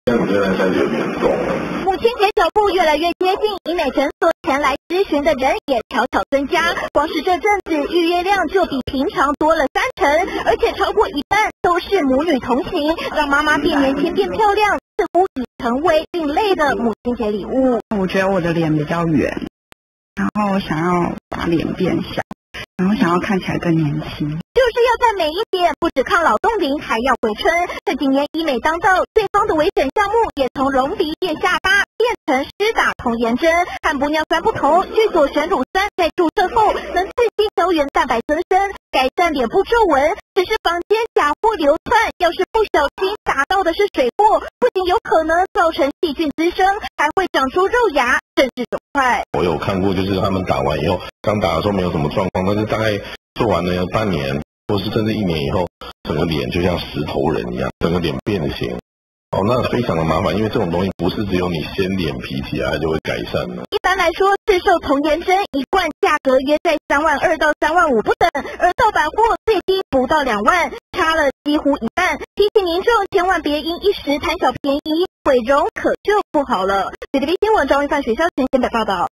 但我现在3就有点重了。 母亲节脚步越来越接近，医美诊所前来咨询的人也悄悄增加，光是这阵子预约量就比平常多了30%，而且超过一半都是母女同行，让妈妈变年轻变漂亮，似乎已成为另类的母亲节礼物。 我觉得我的脸比较圆，然后想要把脸变小，然后想要看起来更年轻， 就是要在美一点，不只抗老冻龄，还要回春。这几年医美当道，最夯的微整项目也从隆鼻变下巴变成施打童颜针。和玻尿酸不同，聚左旋乳酸在注射后能刺激胶原蛋白增生，改善脸部皱纹。只是坊间假货流窜，要是不小心打到的是水货，不仅有可能造成细菌滋生，还会长出肉芽，甚至肿块。 我有看过，就是他们打完以后，刚打的时候没有什么状况，但是大概做完了半年，或是甚至1年以后，整个脸就像石头人一样，整个脸变形。那非常的麻烦，因为这种东西不是只有你先脸皮起来就会改善的。 一般来说，市售童颜针一罐价格约在32000到35000不等，而盗版货最低不到2万，差了几乎一半。提醒民众千万别因一时贪小便宜，毁容可就不好了。TVB 新闻张玉范、许孝全台北报道。